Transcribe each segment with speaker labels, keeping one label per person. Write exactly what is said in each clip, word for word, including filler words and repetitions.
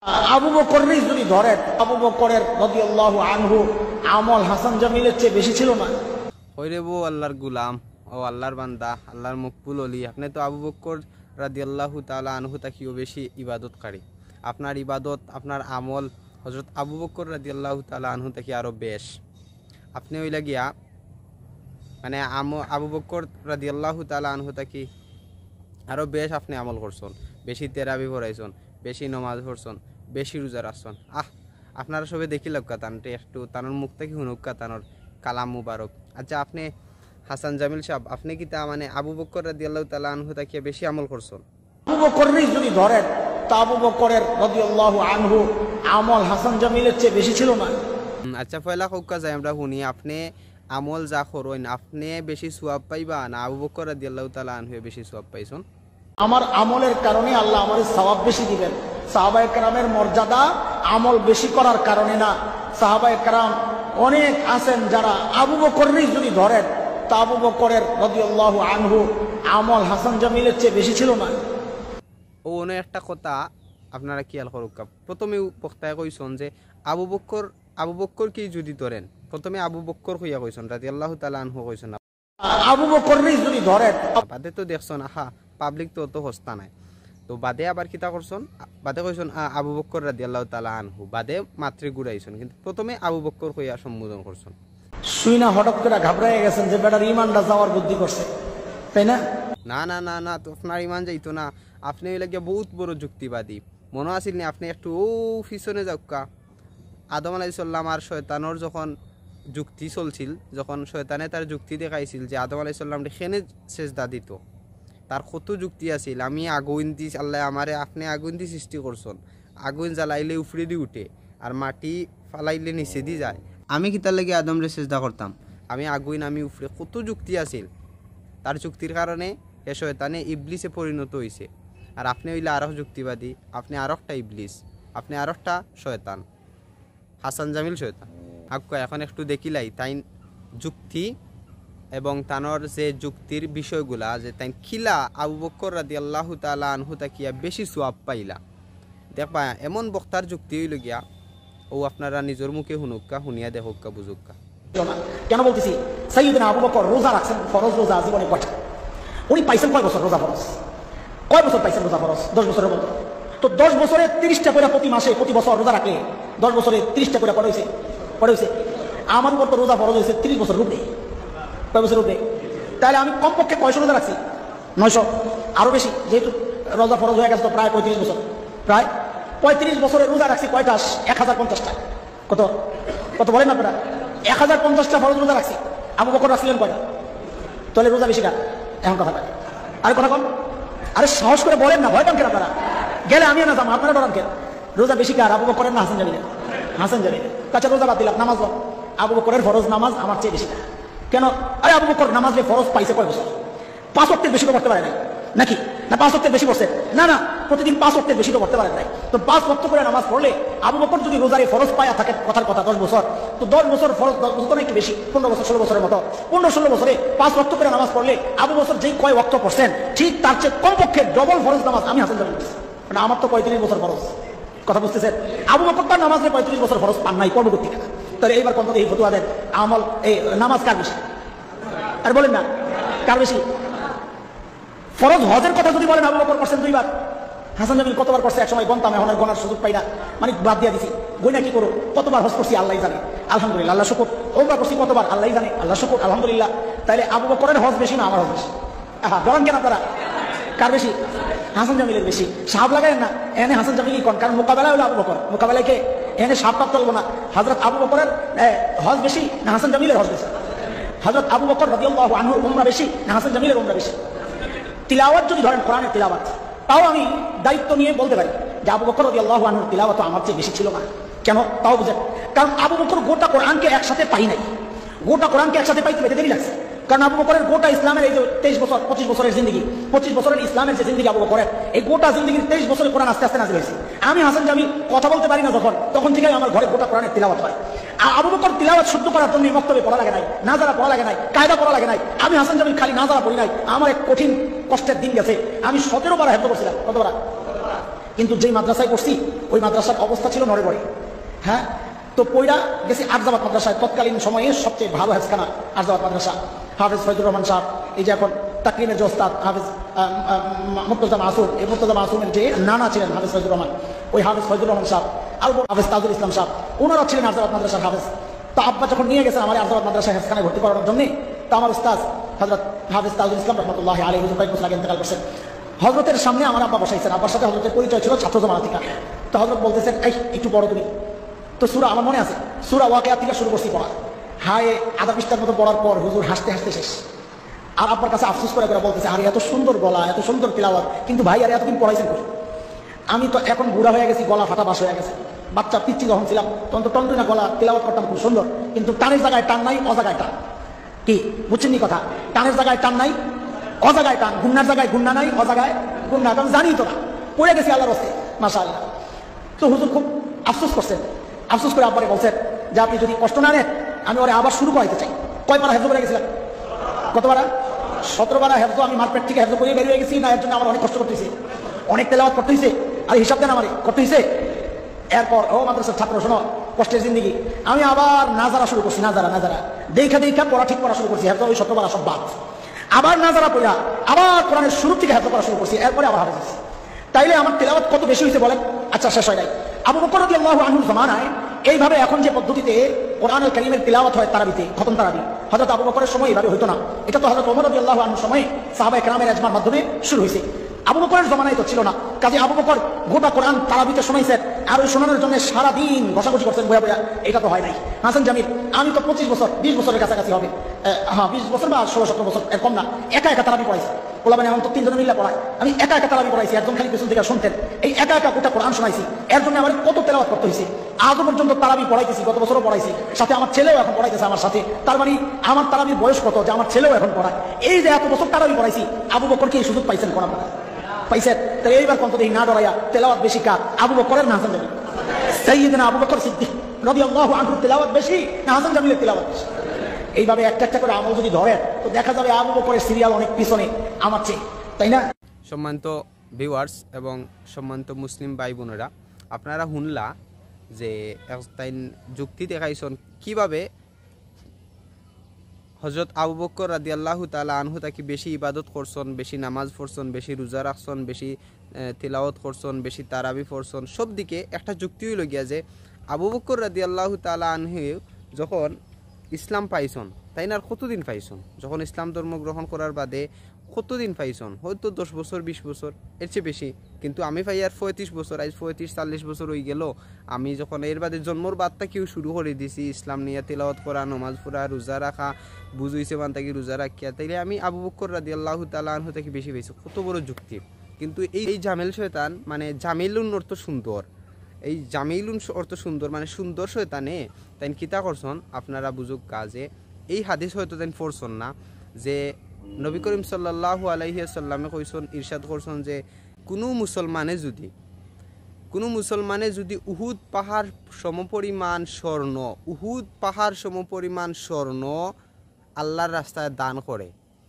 Speaker 1: আবু বকরেরই যদি ধরেন, আবু বকরের রাদিয়াল্লাহু আনহু আমল হাসান জামিলের চেয়ে বেশি ছিল না?
Speaker 2: হইরে বউ আল্লাহর গুলাম ও আল্লাহর বান্দা, আল্লাহর মকবুল অলি। আপনি তো আবু বকর রাদিয়াল্লাহু তাআলা আনহু তাকিও বেশি ইবাদতকারী। আপনার ইবাদত, আপনার আমল হযরত আবু বকর রাদিয়াল্লাহু তাআলা আনহু তাকি আরো বেশ। আপনি ওইলা গিয়া মানে আবু বকর রাদিয়াল্লাহু তাআলা আনহু তাকি আরো বেশ আপনি আমল করছেন, বেশি তেরাবি পড়াইছেন, বেশি নমাজ পড়ছেন, বেশি রোজা রাখছেন। আহ আপনারা সবে দেখি লক্কা তানটে একটু তানোর মুখ থেকে হুনুক্কা তানোর কালাম মুবারক। আচ্ছা, আপনি হাসান জামিল সাহেব, আপনি কি তা মানে আবু বকর রাদিয়াল্লাহু তাআলা আনহু তাকে বেশি আমল করছেন?
Speaker 1: আবু বকরেরই যদি ধরেন, তা আবু বকরের রাদিয়াল্লাহু আনহু আমল হাসান জামিলের চেয়ে বেশি ছিল না?
Speaker 2: আচ্ছা, পয়লা কৌকা যাই আমরা শুনি, আপনি আমল যা করেন আপনি বেশি সওয়াব পাইবা না আবু বকর রাদিয়াল্লাহু তাআলা আনহু বেশি সওয়াব পাইছেন?
Speaker 1: আমার আমলের কারণে আল্লাহ আমার সওয়াব বেশি দিবেন। সাহাবায়ে কেরামের মর্যাদা আমল বেশি করার কারণে না। সাহাবায়ে কেরাম অনেক আছেন যারা আবু বকরেরই যদি ধরেন, তা আবু বকরের রাদিয়াল্লাহু আনহু আমল হাসান জামিলের চেয়ে বেশি ছিল না।
Speaker 2: ও অনেক একটা কথা আপনারা খেয়াল করুক। প্রথমে বক্তায় কইছেন যে আবু বকর আবু বকর কি যদি ধরেন, প্রথমে আবু বকর হইয়া কইছেন রাদিয়াল্লাহু তাআলা আনহু কইছেন না,
Speaker 1: আবু বকরেরই যদি ধরেন।
Speaker 2: বাদে তো দেখছেন আহা পাবলিক তো অত হস্তা নাই, তো বাদে আবার কিতা করছেন, বাদে কইছেন আবু বকর রাদিয়াল্লাহু তাআলা আনহু, বাদে মাত্রে ঘুরাইছেন, কিন্তু প্রথমে আবু বকর হইয়া সম্বোধন করছেন।
Speaker 1: শুই না হঠাৎ করে ঘাবড়াই গেছেন যে বেটার ইমানটা যাওয়ার বুদ্ধি করছে, তাই না?
Speaker 2: না না না না, তো আপনার ইমান যাইতো না। আপনি ওই লাগিয়া বহুত বড় যুক্তিবাদী মনে আসিল নি? আপনি একটু ও পিছনে যাওকা। আদম আলাইহিস সালাম আর শয়তানের যখন যুক্তি চলছিল, যখন শয়তানে তার যুক্তি দেখাইছিল যে আদম আলাইহিস সালাম খেনে সেজদা দিত, তার কত যুক্তি আছিল। আমি আগুন দি আল্লাহ আমারে, আপনি আগুন দি সৃষ্টি করছেন, আগুন জ্বালাইলে উপরে দি উঠে আর মাটি ফালাইলে নিচে দি যায়, আমি কি তার লাগে আদমরে সেজদা করতাম? আমি আগুন, আমি উপরে, কত যুক্তি আছিল। তার যুক্তির কারণে এ শয়তানে ইবলিসে পরিণত হয়েছে। আর আপনি হইলে আরো যুক্তিবাদী, আপনি আর একটা ইবলিস, আপনি আর একটা শয়তান, হাসান জামিল শয়তান। আক্কা এখন একটু দেখিলাই তাই যুক্তি এবং তানোর যে যুক্তির বিষয়গুলা, যে তাই খিলা আবু বকর রাদিয়াল্লাহু তাআলা আনহু তাকিয়া বেশি সওয়াব পাইলা। দেখবা এমন বক্তার যুক্তি হইল গিয়া ও আপনারা নিজের মুখে শুনুকা, শুনিয়া দেখুকা, বুঝুকা।
Speaker 1: কেন বলতেছি? সাইয়্যিদনা আবু বকর রোজা রাখছেন, ফরজ রোজা জীবনে কয়টা? উনি পাইছেন কয় বছর রোজা ফরজ? কয় বছর পাইছেন রোজা ফরজ? দশ বছরের মতো। তো দশ বছরে তিরিশটা করে প্রতি মাসে প্রতি বছর রোজা রাখলে দশ বছরে তিরিশটা করে পড়ে হয়েছে পড়ে হয়েছে আমার উপর তো রোজা ফরজ হয়েছে তিরিশ বছর রূপে। কয় বছর রূপে? তাহলে আমি কমপক্ষে কয়শো রোজা রাখছি? নয়শো, আরো বেশি, যেহেতু রোজা ফরজ হয়ে গেছে তো প্রায় পঁয়ত্রিশ বছর। প্রায় পঁয়ত্রিশ বছরে রোজা রাখছি কয়টা? এক হাজার পঞ্চাশটা। কত কত বলেন আপনারা? এক হাজার পঞ্চাশটা ফরজ রোজা রাখছি। আবু বকর রাখছিলেন কয়টা? তাহলে রোজা বেশি কার? এখন কথা বলেন, আরে কথা কম, আরে সাহস করে বলেন না, ভয় পান কেন আপনারা? গেলে আমিও না যাবো, আপনারা ডরান কেন? রোজা বেশি কার? আবু বকরের না হাসান জামিলের? হাসান জামিলের। কাছে রোজা বাদ দিলাম, নামাজ আবু বকরের ফরজ নামাজ আমার চেয়ে বেশি। কেন? আরে আবু বকর নামাজ ফরজ পাইছে কয় বছর? পাঁচ ওয়াক্তের বেশি তো পড়তে পারে নাই নাকি? না পাঁচ ওয়াক্তের বেশি পড়ছে? না না, প্রতিদিন পাঁচ ওয়াক্তের বেশি তো পড়তে পারে নাই। তো পাঁচ ওয়াক্ত করে নামাজ পড়লে আবু বকর যদি রোজারে ফরজ পায়া থাকে, কথার কথা দশ বছর, তো দশ বছর ফরজ, দশ বছর একটু বেশি, পনেরো বছর ষোলো বছরের মতো, পনেরো ষোলো বছরে পাঁচ ওয়াক্ত করে নামাজ পড়লে আবু বছর যেই কয় ওয়াক্ত পড়ছেন ঠিক তার চেয়ে কমপক্ষে ডবল ফরজ নামাজ আমি হাসান জামিল করছি। মানে আমার তো পঁয়ত্রিশ বছর ফরজ। কথা বুঝতেছেন? আবু বকর তার নামাজে পঁয়ত্রিশ বছর ফরজ পান নাই, কর্ম করতে গেছে। তাহলে এইবার কত এই ফতুয়া দেন, আমল এই নামাজ কার বেশি? আর বলেন না কার বেশি? ফরজ হজের কথা যদি বলেন, আবু বকর করছেন দুইবার, হাসান জামিল কতবার করছে এক সময় গণতাম, এখন আর গণার সুযোগ পাই না, মানে বাদ দিয়ে দিছি। গইনা কি করো? কতবার হজ করছি আল্লাহ জানে, আলহামদুলিল্লাহ, আল্লাহ শুকুর। ওমরা করছি কতবার আল্লাহ জানে, আল্লাহ শুকুর, আলহামদুলিল্লাহ। তাইলে আবু বকরের হজ বেশি না আমার হজ বেশি? হ্যাঁ, বলেন কেন আপনারা? কার বেশি? হাসান জামিলের বেশি। সাপ লাগায় না এনে হাসান জামিলই কোন, কারণ মোকাবেলা হলো আবু বকর, মোকাবেলায় কে? এনে সাপ টাপ চলবো না। হযরত আবু বকরের হজ বেশি না হাসান জামিলের হজ বেশি? হযরত আবু বকর রাদিয়াল্লাহু আনহুর উমরা বেশি না হাসান জামিলের উমরা বেশি? তিলাওয়াত যদি ধরেন, কোরআনের তিলাওয়াত, তাও আমি দায়িত্ব নিয়ে বলতে পারি যে আবু বকর রাদিয়াল্লাহু আনহুর তিলাওয়াত আমার চেয়ে বেশি ছিল না। কেন? তাও বুঝেন, কারণ আবু বকর গোটা কোরআনকে একসাথে পাই নাই। গোটা কোরআনকে একসাথে পাইতে পেতে দেরি লাগছে, কারণ আবু বকরের গোটা ইসলামের এই যে তেইশ বছর পঁচিশ বছরের জিন্দগি, পঁচিশ বছরের ইসলামের যে জিন্দগি আবু বকরের, এই গোটা জিন্দগির তেইশ বছরের কোরআন আস্তে আস্তে নাজিল হয়েছে। আমি হাসান জামিল কথা বলতে পারি না যখন, তখন থেকে আমার ঘরে গোটা কোরআনের তিলাওয়াত হয়। আবু বকর তিলাওয়াত শুদ্ধ করার জন্য মক্তবে পড়া লাগে নাই, নাজারা পড়া লাগে নাই, কায়দা পড়া লাগে নাই। আমি হাসান জামিল খালি নাজারা পড়ি নাই, আমার এক কঠিন কষ্টের দিন গেছে, আমি সতেরো বার হেফজ করছিলাম। কতবার? কিন্তু যেই মাদ্রাসায় পড়ছি ওই মাদ্রাসার অবস্থা ছিল নড়ে বড়ে। হ্যাঁ, তো পয়রা গেছি আরজাবাদ মাদ্রাসায়, তৎকালীন সময়ে সবচেয়ে ভালো হেফখানা আরজাবাদ মাদ্রাসা। হাফেজ ফয়জুর রহমান সাহেব, এই যে এখন তাকরিমের যে ওস্তাদ হাফেজ মুর্তজা মাসুম, এই মুর্তজা মাসুমের যে নানা ছিলেন হাফেজ ফয়জুর রহমান, ওই হাফেজ ফয়জুর রহমান সাহেব আর হাফেজ তাজুল ইসলাম সাহেব, ওনারা ছিলেন আরজাবাদ মাদ্রাসার হাফেজ। তো আব্বা যখন নিয়ে গেছেন আমার আরজাবাদ মাদ্রাসায় হেফখানায় ভর্তি করানোর জন্য, তো আমার উস্তাদ হযরত হাফেজ তাজুল ইসলাম রহমতুল্লাহ আলাইহি হুজুর কয়েক বছর আগে ইন্তেকাল করছেন। হযরতের সামনে আমার আব্বা বসাইছেন, আব্বার সাথে হযরতের পরিচয় ছিল ছাত্র জমানা থেকে। তো হযরত বলতেছেন, এই একটু পড়ো তুমি। তো সূরা আমার মনে আছে, সূরা ওয়াকিয়া থেকে শুরু করছি পড়া। হায় আধা পৃষ্ঠার মতো পড়ার পর হুজুর হাসতে হাসতে শেষ। আর আব্বার কাছে আফসোস করে করে বলতেছে, আরে এত সুন্দর গলা, এত সুন্দর তিলাওয়াত, কিন্তু ভাই আর এতদিন পড়াইছেন কই? আমি তো এখন বুড়া হয়ে গেছি, গলা ফাটা বাস হয়ে গেছে। বাচ্চা পিচ্ছি যখন ছিলাম তখন তো টনটনা গলা, তিলাওয়াত করতাম খুব সুন্দর, কিন্তু টানের জায়গায় টান নাই, অজাগায় টান। কি বুঝছেন নি কথা? টানের জায়গায় টান নাই, অজাগায় টান, গুন্নার জায়গায় গুন্না নাই, অজাগায় গুন্না। কারণ জানি তো না, পড়ে গেছি আল্লাহর রাস্তায়, মাশাআল্লাহ। তো হুজুর খুব আফসোস করছেন, আফসোস করে আব্বারে বলছেন যে আপনি যদি কষ্ট না নেন আমি ওরে আবার শুরু করাইতে চাই। কয় পারা হেফজ করে গেছিলাম? কত পারা? সতেরো পারা হেফজ। আমি মার্কেট থেকে হেফজ করে বেরিয়ে গেছি না, এর জন্য আমার অনেক কষ্ট করতে হয়েছে, অনেক তেলাওয়াত করতে হয়েছে। আর হিসাব দেন আমার করতে হয়েছে। এরপর ও মাদ্রাসার ছাত্র, শোনো কষ্টের জিন্দিগি, আমি আবার নাজারা শুরু করছি। নাজারা নাজারা দেখা দেখা পড়া ঠিক পড়া শুরু করছি। হেফজ ওই সতেরো পারা সব বাদ, আবার নাজারা পড়া, আবার কোরআনের শুরু থেকে হেফজ করা শুরু করছি। এরপরে আবার হাফেজ। তাইলে আমার তেলাওয়াত কত বেশি হয়েছে বলেন? আচ্ছা, শেষ হয় নাই। আবু বকর রাদিয়াল্লাহু আনহুর জামানায় এইভাবে এখন যে পদ্ধতিতে কোরআনুল কারীমের তিলাওয়াত হয় তারাবিতে, খতম তারাবি, হযরত আবু বকরের সময় এইভাবে হতো না। এটা তো হযরত ওমর রাদিয়াল্লাহু আনহুর সময় সাহাবায়ে কেরামের ইজমার মাধ্যমে শুরু হয়েছে। আবু বকরের জামানায় তো ছিল না। কাজে আবু বকর গোটা কোরআন তারাবিতে শোনাইছেন, আর ওই শোনানোর জন্য সারাদিন ঘষাঘষি করছেন বয়া বয়া। এটা তো হয় নাই। হাসান জামিল, আমি তো পঁচিশ বছর বিশ বছরের কাছাকাছি হবে, হ্যাঁ বিশ বছর বা ষোলো সতেরো বছর এর কম না, একা একা তারাবি পড়াইছি। বলবেন এখন তো তিনজন মিল্লা পড়ায়, আমি একা একা তারাবি পড়াইছি, একজন খালি পেছন থেকে শুনতেন। এই একা একা গোটা কোরআন শোনাইছি, এর জন্য আমার কত তেলাওয়াত করতে হয়েছে। আজও পর্যন্ত তারাবি পড়াইতেছি, গত বছরও পড়াইছি, সাথে আমার ছেলেও এখন পড়াইতেছে আমার সাথে। তার মানে আমার তারাবির বয়স কত যে আমার ছেলেও এখন পড়ায়। এই যে এত বছর তারাবি পড়াইছি, আবু বকর কি এই সুযোগ পাইছেন কোরআন পড়ায়? পাইছেন? তো এইবার কত দেখি না ডরাইয়া তেলাওয়াত বেশি কার, আবু বকরের না হাসান জামিল? সাইয়্যিদনা আবু বকর সিদ্দিক রাদিয়াল্লাহু আনহু তেলাওয়াত বেশি না হাসান জামিলের তেলাওয়াত বেশি? এইভাবে একটা একটা করে আমল যদি ধরেন তো দেখা যাবে আবু বকরের সিরিয়াল অনেক পিছনে আমার চেয়ে, তাই না?
Speaker 2: সম্মানিত ভিউয়ার্স এবং সম্মানিত মুসলিম ভাই বোনেরা, আপনারা শুনলা যে তাই যুক্তি দেখাইছেন কিভাবে হজরত আবু বকর রাদিয়াল্লাহু তাআলা আনহু তাকে বেশি ইবাদত করছেন, বেশি নামাজ পড়ছেন, বেশি রোজা রাখছেন, বেশি তিলাওয়াত করছেন, বেশি তারাবি পড়ছেন। সব দিকে একটা যুক্তি হইল গিয়া যে আবু বকর রাদিয়াল্লাহু তাআলা আনহু যখন ইসলাম পাইছেন, তাই না কতদিন পাইছেন? যখন ইসলাম ধর্ম গ্রহণ করার বাদে কতদিন পাইছেন? হয়তো দশ বছর বিশ বছর, এর চেয়ে বেশি। কিন্তু আমি পাই আর পঁয়ত্রিশ বছর, আজ পঁয়ত্রিশ চল্লিশ বছর হয়ে গেল। আমি যখন এর বাদে জন্মর বাদটা কেউ শুরু করে দিছি ইসলাম নিয়ে তিলাওয়াত করা, নমাজ পড়া, রোজা রাখা, বুঝইছে মান তাকে রোজা রাখিয়া, তাইলে আমি আবু বকর রাদিয়াল্লাহু তাআলা আনহু তাকে বেশি পাইছি। কত বড় যুক্তি! কিন্তু এই এই জামিল শয়তান, মানে জামিলুন অর্থ সুন্দর, এই জামিলুন অর্থ সুন্দর মানে সুন্দর শয়তানে তাই কিতা করছন আপনারা বুঝুক কাজে। এই হাদিস হয়তো তাই পড়ছন না যে নবী করিম সাল্লাল্লাহু আলাইহি ওয়াসাল্লামে কইছেন, ইরশাদ করছেন যে কোনো মুসলমানে যদি কোনো মুসলমানে যদি উহুদ পাহাড় সমপরিমাণ স্বর্ণ, উহুদ পাহাড় সমপরিমাণ স্বর্ণ আল্লাহর রাস্তায় দান করে,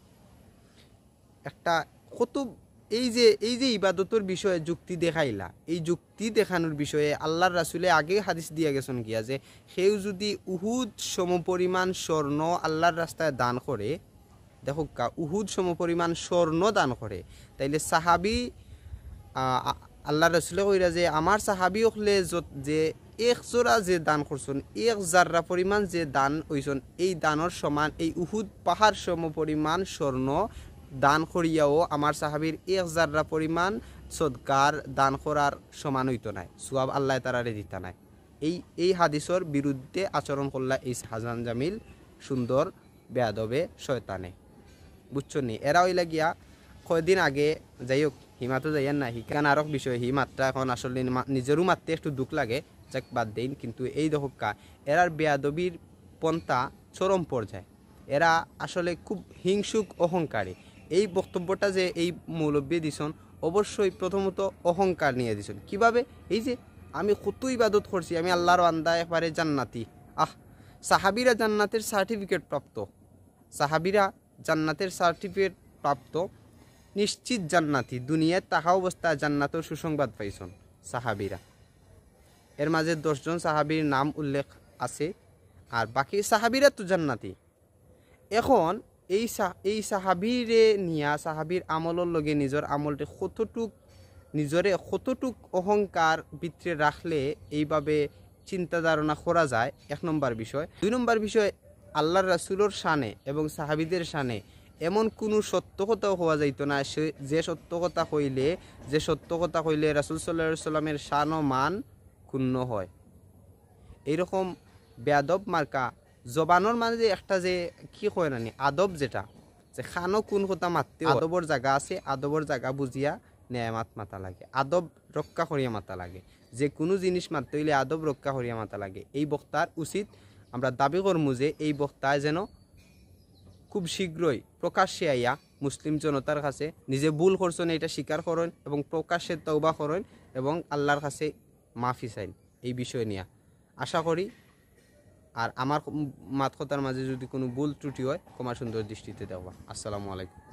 Speaker 2: একটা কত এই যে এই যে ইবাদতের বিষয়ে যুক্তি দেখাইলা, এই যুক্তি দেখানোর বিষয়ে আল্লাহর রাসূলে আগে হাদিস দিয়ে গেছেন গিয়া যে কেউ যদি উহুদ সমপরিমাণ স্বর্ণ আল্লাহর রাস্তায় দান করে, দেখো কা উহুদ সমপরিমাণ স্বর্ণ দান করে, তাইলে সাহাবি আল্লাহর রাসূলে কইরা যে আমার সাহাবি হলে যে এক জোড়া যে দান করছেন, এক জাররা পরিমাণ যে দান হইছেন, এই দানের সমান এই উহুদ পাহাড় সমপরিমাণ স্বর্ণ দান করিয়াও আমার সাহাবির এক জাররা পরিমাণ সদকার দান করার সমান হইতো নাই, সুয়াব আল্লাহ তারারে দিতা নাই। এই এই হাদিসের বিরুদ্ধে আচরণ করলা এই হাসান জামিল সুন্দর বেয়াদবে শয়তানে, বুঝছো নি? এরা হইলা গিয়া কয়দিন আগে, যাই হোক হিমাতো যাইয়ান না, হিকান আরক বিষয়, হি মাত্রা এখন আসলে নিজেরও মারতে একটু দুঃখ লাগে, যাক বাদ দেন। কিন্তু এই দহকা এরার বেয়াদবির পন্থা চরম পর্যায়ে, এরা আসলে খুব হিংসুক অহংকারী। এই বক্তব্যটা যে এই মৌলব্বী দিছন, অবশ্যই প্রথমত অহংকার নিয়ে দিছন। কিভাবে? এই যে আমি কত ইবাদত করছি, আমি আল্লাহর বান্দা, একবারে জান্নাতি। আহ, সাহাবিরা জান্নাতের সার্টিফিকেট প্রাপ্ত, সাহাবিরা জান্নাতের সার্টিফিকেট প্রাপ্ত, নিশ্চিত জান্নাতি, দুনিয়ায় তাহা অবস্থায় জান্নাতের সুসংবাদ পাইছেন সাহাবিরা। এর মাঝে দশজন সাহাবির নাম উল্লেখ আছে, আর বাকি সাহাবিরা তো জান্নাতি। এখন এই এই সাহাবিরে নিয়া সাহাবির আমলের লগে নিজের আমলটি কতটুক নিজরে কতটুক অহংকার ভিতরে রাখলে এইভাবে চিন্তা ধারণা করা যায়, এক নম্বর বিষয়। দুই নম্বর বিষয়, আল্লাহর রাসূলের শানে এবং সাহাবিদের শানে এমন কোনো সত্য কথাও হওয়া যাইত না সে যে সত্য কথা কইলে যে সত্য কথা কইলে রাসূল সাল্লাল্লাহু আলাইহি সাল্লামের শান ও মান ক্ষুণ্ণ হয়। এইরকম বেয়াদব মার্কা জবানোর মানে যে একটা যে কি কয় নানি আদব, যেটা যে খানো কোন কথা মারতে আদবর জায়গা আছে, আদবর জায়গা বুঝিয়া ন্যায়ামাত মাতা লাগে, আদব রক্ষা করিয়া মাতা লাগে। যে কোনো জিনিস মারতে হইলে আদব রক্ষা করিয়া মাতা লাগে। এই বক্তার উচিত আমরা দাবি করমু যে এই বক্তায় যেন খুব শীঘ্রই প্রকাশ্যে আইয়া মুসলিম জনতার কাছে নিজে ভুল করছেন এটা স্বীকার করেন এবং প্রকাশ্যে তওবা করেন এবং আল্লাহর কাছে মাফি চাইন। এই বিষয় নিয়ে আশা করি। আর আমার মাত কথার মাঝে যদি কোনো ভুল ত্রুটি হয় ক্ষমা সুন্দর দৃষ্টিতে দেওয়া। আসসালামু আলাইকুম।